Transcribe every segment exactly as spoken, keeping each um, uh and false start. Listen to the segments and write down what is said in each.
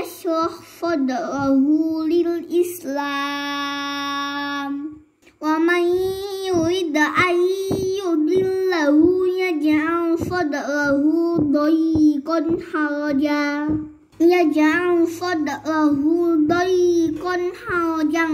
yashrah sadrahu lil Islam. Wa man yurid an yudillahu yaj'al sadrahu dayyqan haraja. Yaj'al sadrahu dayyqan harajan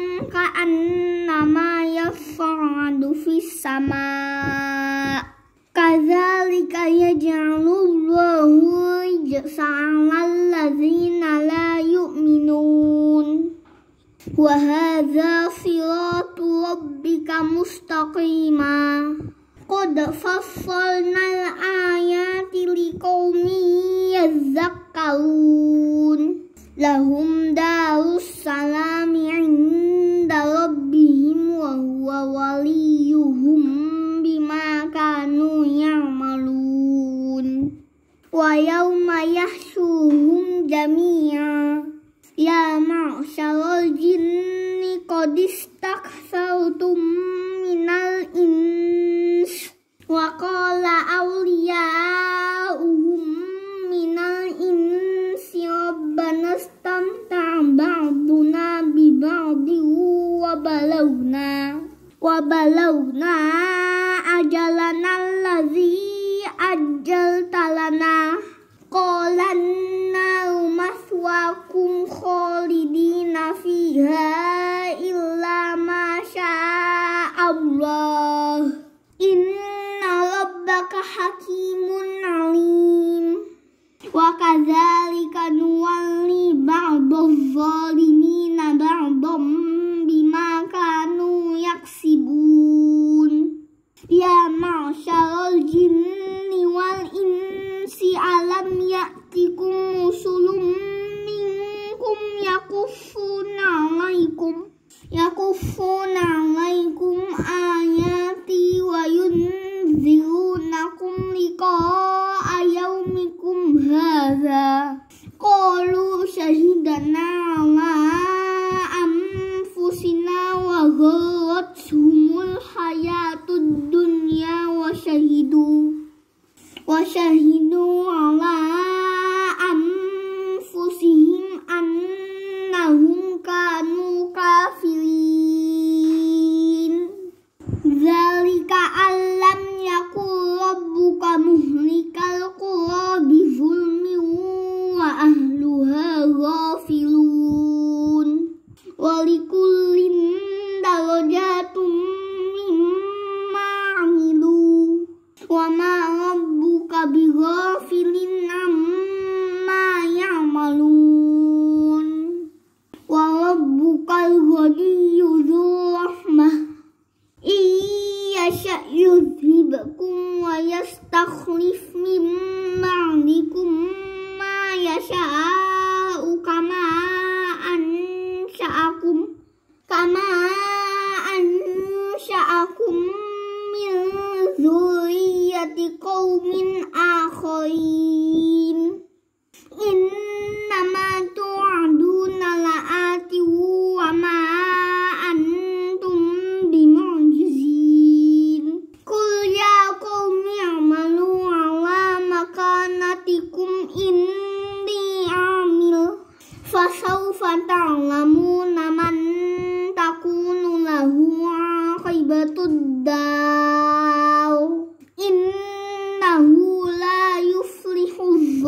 ka'annama yas'adu fis sama'. Kadzalika yaj'alullahu rijsa 'alal ladzina la yu'minun. Wa hadza siratu rabbika mustaqima. Qad fassalnal ayati liqaumin yadhakkarun. Lahum darus salami 'inda rabbihim wa huwa waliyuhum bima kanu ya'malun. Wa yawma yahsyuruhum jami'a ya ma'syaral jinni qad istakthartum minal ins. Wa qala awliya'uhum minal insi rabbana istamta'a ba'duna bi ba'din wa balawna wa balawna ajalana allazi ajjalta lana. Qala an-naru maswaakum khalidina fiha illa ma syaa Allah. Inna rabbaka hakimun alim. Wa kadzalika nuwalli ba'dadh zalimina ba'dham bima kanu yaksibun. Ya ma'syaral jinni wal insi alam ya'tikum rusulun minkum yakuffuna 'alaikum yakuffuna 'alaikum ayati wa yunzirunakum liqa'a yaumikum hadza. Qalu syahidana 'ala anfusina wa gharrathumul hayatud dunya wa syahidu wa syahidu 'ala anfusihim annahum kanu kafirin. Dzalika allam yakul rabbuka muhlikal qura bizulmin wa ahluha ghafilun. Wa likullin darajatum mimma 'amilu wa ma rabbuka bighafilin amma ya'malun. Wa rabbukal ghaniyyu dzur rahmah iyasha yudhibkum wa yastakhlif min ba'dikum ma yasha'u kama ansha'akum kama ansha'akum min dzurriyyati qaumin akharin. Innama tu'aduna la'ati wa ma antum bimu'jizin. Qul ya qaumi i'malu 'ala makanatikum inni 'amil fasawfa ta'lamuna man takunu lahu 'aqibatud dar. Innahu la yuflihuz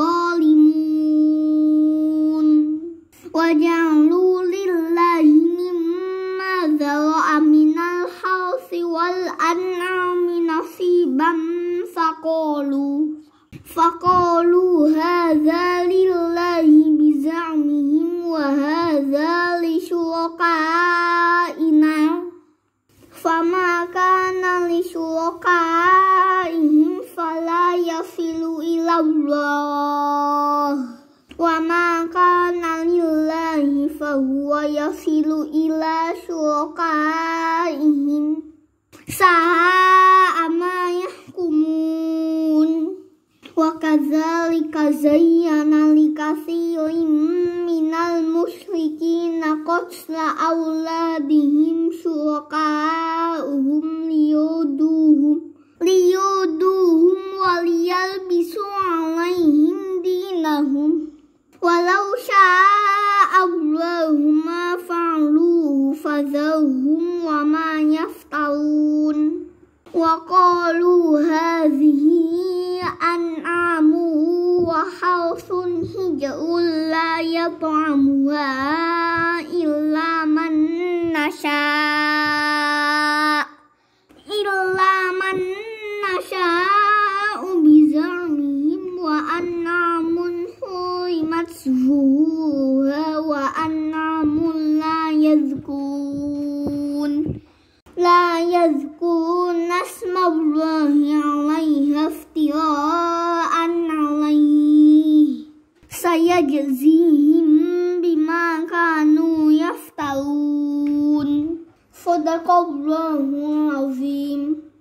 zalimun. Wa ja'alu lillahi mimma dzara'a minal harsi wal an'ami nasiban faqalu faqalu hadza lillahi bizamihim wa hadza li syurakaina fama kana li syurakaihim fala yasilu ilallah wa ma kana lillahi fahuwa yasilu ila syurakaihim sa'a ma yahkumun. Wa kadzalika zayyana likatsirin minal musyrikina qatla auladihim syuraka'uhum liyuduhum liyuduhum waliyalbisu alaihim dinahum walau syaa Allahu ma fa'aluhu fadharhum wa ma yaftarun. Wa qalu hadhihi an'amu wa harsun hijrun la yat'amuha illa man nasha illa man nasha'u bizarmihim wa an'amun hurimat zuhuruha wa an'amun la yadhkurun la yadhkurun asmallahi 'alaiha iftira'an 'alaihi sayajzihim bima kanu yaftarun. Shadaqallahul azim.